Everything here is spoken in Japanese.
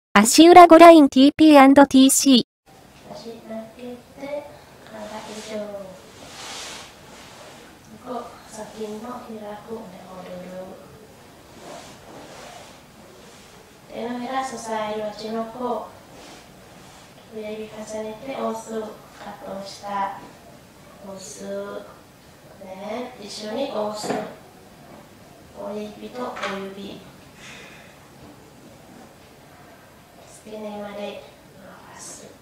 足裏5ライン TP&TC。 足だけで体以上。先の開くで踊る。手のひら支える足の甲。親指重ねて押す。カットした押す。ね、一緒に押す。親指と小指。付け根まで伸ばす。